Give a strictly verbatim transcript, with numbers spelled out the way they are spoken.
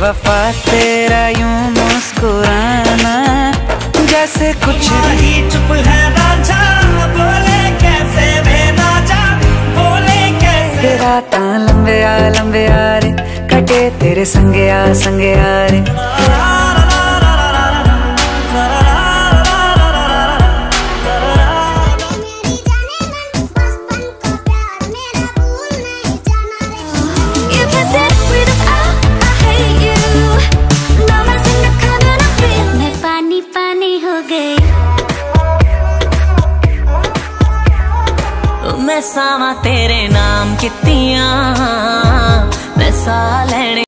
बेवफा तेरा यूं मुस्कुराना जैसे कुछ ही चुप है राजा, बोले कैसे भेदा जा, बोले कैसे। रात लंबे आ लंबे आ रे कटे तेरे संगे आ संगे आ रे। मैं सावा तेरे नाम कितियां, मैं सा